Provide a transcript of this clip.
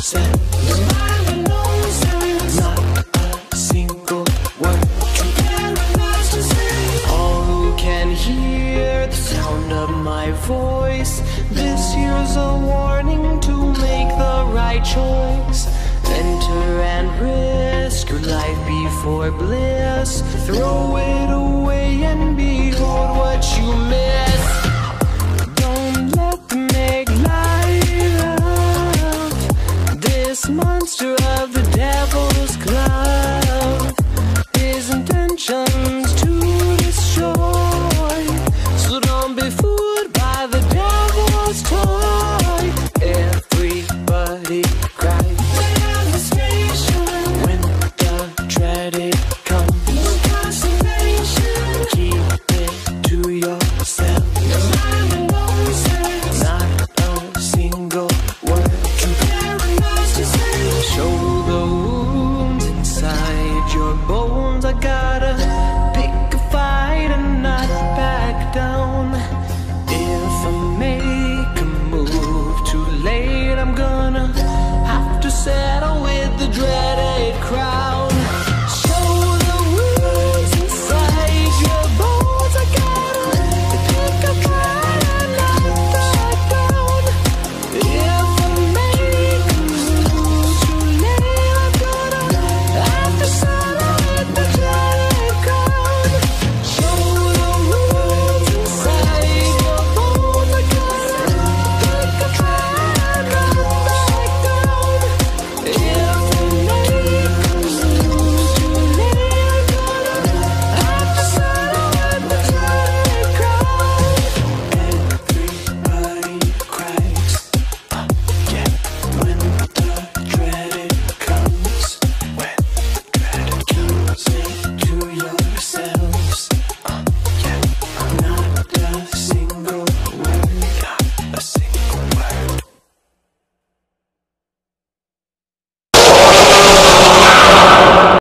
Set your mind alone, not a single word you paralyzed to say. All who can hear the sound of my voice, this here's a warning to make the right choice. Enter and risk your life before bliss. Throw it away and behold what you miss.